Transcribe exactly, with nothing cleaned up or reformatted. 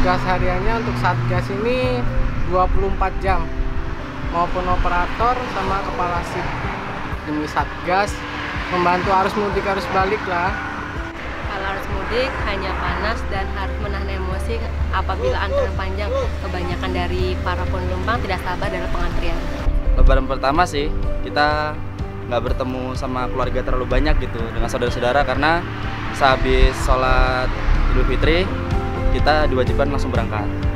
tugas hariannya untuk Satgas ini dua puluh empat jam, maupun operator sama kepala shift demi Satgas, membantu arus mudik arus balik lah. Kalau arus mudik hanya panas dan harus menahan emosi apabila antrian panjang. Kebanyakan dari para penumpang tidak sabar dalam pengantrian. Lebaran pertama sih kita nggak bertemu sama keluarga terlalu banyak gitu dengan saudara-saudara, karena sehabis sholat Idul Fitri kita diwajibkan langsung berangkat.